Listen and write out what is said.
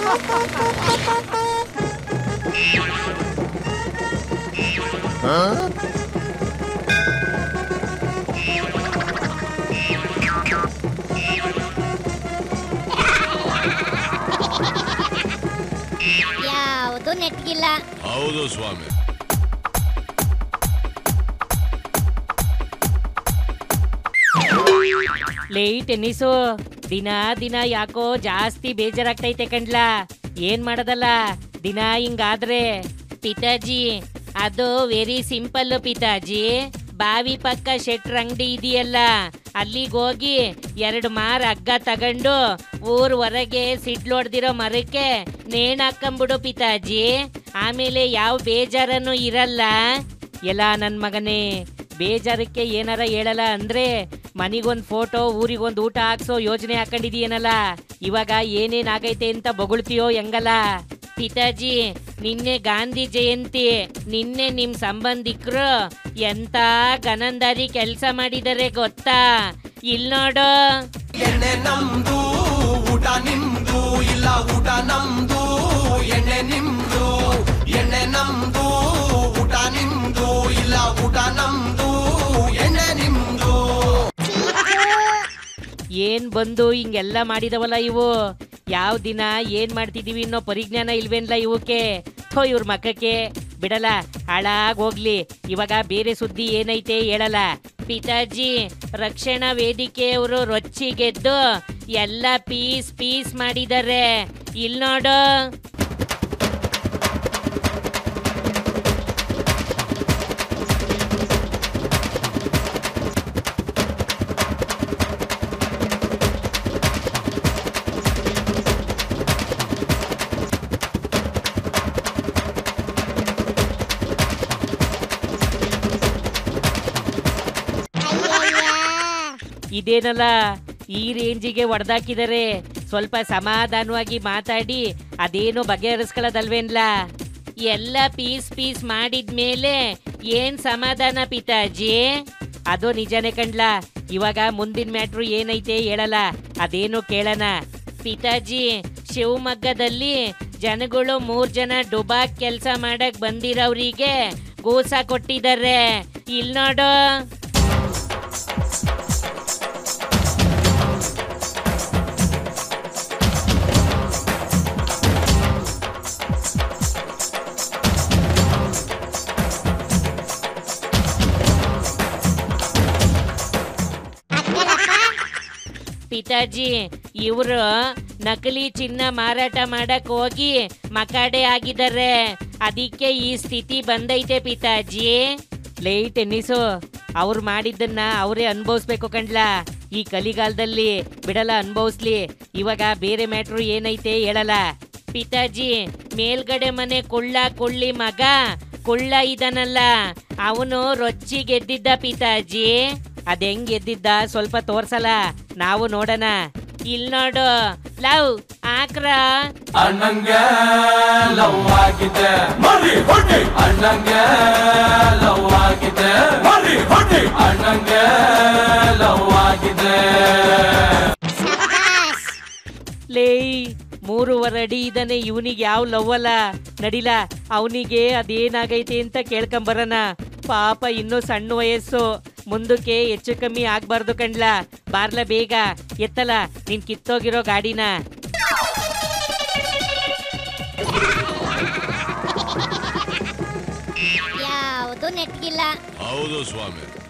ಯಾವುದು ನೆಟ್ಗಿಲ್ಲ. ಹೌದು ಸ್ವಾಮಿ. ಲೇ ಟೆನ್ನಿಸು, ದಿನ ದಿನ ಯಾಕೋ ಜಾಸ್ತಿ ಬೇಜಾರಾಗ್ತೈತೆ ಕಣ್ಲಾ. ಏನ್ ಮಾಡದಲ್ಲ ದಿನ ಹಿಂಗಾದ್ರೆ? ಪಿತಾಜಿ, ಅದು ವೆರಿ ಸಿಂಪಲ್ ಪಿತಾಜಿ. ಬಾವಿ ಪಕ್ಕ ಶೆಟ್ರ್ ಅಂಗಡಿ ಇದೆಯಲ್ಲ, ಅಲ್ಲಿಗೆ ಹೋಗಿ 2 ಮಾರ್ ಹಗ್ಗ ತಗೊಂಡು ಊರ್ ಹೊರಗೆ ಸಿಡ್ಲೊಡ್ದಿರೋ ಮರಕ್ಕೆ ನೇಣ್ ಹಾಕೊಂಬಿಡು ಪಿತಾಜಿ. ಆಮೇಲೆ ಯಾವ ಬೇಜಾರನ್ನು ಇರಲ್ಲ. ಎಲ್ಲ ನನ್ ಮಗನೇ, ಬೇಜಾರಕ್ಕೆ ಏನಾರ ಹೇಳಲ್ಲ ಅಂದ್ರೆ ಮನಿಗೊಂದ್ ಫೋಟೋ ಊರಿಗೊಂದ್ ಊಟ ಹಾಕ್ಸೋ ಯೋಜನೆ ಹಾಕೊಂಡಿದೀಯನಲ್ಲ. ಇವಾಗ ಏನೇನಾಗೈತೆ ಅಂತ ಬೊಗಳ್ತೀಯೋ ಹೆಂಗಲ್ಲ? ಪಿತಾಜಿ, ನಿನ್ನೆ ಗಾಂಧಿ ಜಯಂತಿ. ನಿನ್ನೆ ನಿಮ್ ಸಂಬಂಧಿಕರು ಎಂತ ಗನಂದಾರಿ ಕೆಲಸ ಮಾಡಿದರೆ ಗೊತ್ತಾ? ಇಲ್ ನೋಡು. ಎಣ್ಣೆ ನಮ್ದು ಊಟ ನಿಮ್ದು, ಇಲ್ಲ ಊಟ ನಮ್ದು ಎಣ್ಣೆ ನಿಮ್ದು. ಎಣ್ಣೆ ನಮ್ದು ಊಟ ನಿಮ್ದು, ಇಲ್ಲ ಊಟ ನಮ್ದು ಎಣ್ಣೆ ನಿಮ್ದು. ಏನ್ ಬಂದು ಹಿಂಗೆಲ್ಲ ಮಾಡಿದವಲ್ಲ ಇವು. ಯಾವ ದಿನ ಏನ್ ಮಾಡ್ತಿದೀವಿ ಅನ್ನೋ ಪರಿಜ್ಞಾನ ಇಲ್ವೇನ್ಲ ಇವಕ್ಕೆ? ಥೋ ಇವ್ರ ಮಕ್ಕಕ್ಕೆ ಬಿಡಲ್ಲ, ಹಾಳಾಗೋಗ್ಲಿ. ಇವಾಗ ಬೇರೆ ಸುದ್ದಿ ಏನೈತೆ ಹೇಳಲ್ಲ. ಪಿತಾಜಿ, ರಕ್ಷಣಾ ವೇದಿಕೆಯವರು ರೊಚ್ಚಿಗೆದ್ದು ಎಲ್ಲ ಪೀಸ್ ಮಾಡಿದ್ದಾರೆ. ಇಲ್ ನೋಡು. ಇದೇನಲ್ಲ ಈ ರೇಂಜಿಗೆ ಹೊಡೆದಾಕಿದರೆ? ಸ್ವಲ್ಪ ಸಮಾಧಾನವಾಗಿ ಮಾತಾಡಿ ಅದೇನು ಬಗೆಹರಿಸ್ಕೊಳ್ಳೋದಲ್ವೇನ್ಲ? ಎಲ್ಲ ಪೀಸ್ ಮಾಡಿದ್ಮೇಲೆ ಏನ್ ಸಮಾಧಾನ ಪಿತಾಜಿ? ಅದು ನಿಜನೇ ಕಣ್ಲಾ. ಇವಾಗ ಮುಂದಿನ ಮ್ಯಾಟ್ರು ಏನೈತೆ ಹೇಳಲ್ಲ, ಅದೇನು ಕೇಳೋಣ. ಪಿತಾಜಿ, ಶಿವಮೊಗ್ಗದಲ್ಲಿ ಜನಗಳು 3 ಜನ ಡುಬಾಕ್ ಕೆಲಸ ಮಾಡಕ್ ಬಂದಿರೋರಿಗೆ ಗೂಸ ಕೊಟ್ಟಿದ್ದಾರೆ. ಇಲ್ ನೋಡು. ಪಿತಾಜಿ, ಇವರು ನಕಲಿ ಚಿನ್ನ ಮಾರಾಟ ಮಾಡಕ್ ಹೋಗಿ ಮಕಾಡೆ ಆಗಿದ್ದಾರೆ. ಅದಕ್ಕೆ ಈ ಸ್ಥಿತಿ ಬಂದೈತೆ ಪಿತಾಜಿ. ಲೇ ಟೆನ್ನಿಸು, ಅವ್ರು ಮಾಡಿದ್ದನ್ನ ಅವರೇ ಅನುಭವಿಸ್ಬೇಕು ಕಣ್ಲಾ. ಈ ಕಲಿಗಾಲದಲ್ಲಿ ಬಿಡಲ್ಲ, ಅನುಭವಿಸ್ಲಿ. ಇವಾಗ ಬೇರೆ ಮ್ಯಾಟ್ರು ಏನೈತೆ ಹೇಳಲ್ಲ. ಪಿತಾಜಿ, ಮೇಲ್ಗಡೆ ಮನೆ ಕೊಳ್ಳಿ ಮಗ ಕುಳ್ಳ ಇದನಲ್ಲ, ಅವನು ರೊಚ್ಚಿ ಗೆದ್ದಿದ್ದ ಪಿತಾಜಿ. ಅದ್ ಹೆಂಗ್ ಗೆದ್ದಿದ್ದ ಸ್ವಲ್ಪ ತೋರ್ಸಲ್ಲ, ನಾವು ನೋಡೋಣ. ಇಲ್ ನೋಡು. ಲವ್ ಆಕ್ರ. ಅಣ್ಣಂಗೆ ಲವ್ ಆಗಿದೆ ಮರಿ ಹೊಡಿ. ಅಣ್ಣಂಗೆ ಲವ್ ಆಗಿದೆ ಮರಿ ಹೊಡಿ. ಅಣ್ಣಂಗೆ ಲವ್ ಆಗಿದೆ. ಲೇ 3.5 ಅಡಿ ಇದ್ದಾನೆ, ಇವನಿಗೆ ಯಾವ ಲವ್ ಅಲ್ಲ. ನಡಿಲ, ಅವನಿಗೆ ಅದೇನಾಗೈತೆ ಅಂತ ಕೇಳ್ಕೊಂಬರೋಣ. ಪಾಪ ಇನ್ನೂ ಸಣ್ಣ ವಯಸ್ಸು, ಮುಂದಕ್ಕೆ ಹೆಚ್ಚು ಕಮ್ಮಿ ಆಗ್ಬಾರ್ದು ಕಣ್ಲ. ಬಾರ್ಲ ಬೇಗ ಎತ್ತಲ ನೀನ್ ಕಿತ್ತೋಗಿರೋ ಗಾಡಿನ. ಯಾವುದು ನೆಟ್ಗಿಲ್ಲ. ಹೌದು ಸ್ವಾಮಿ.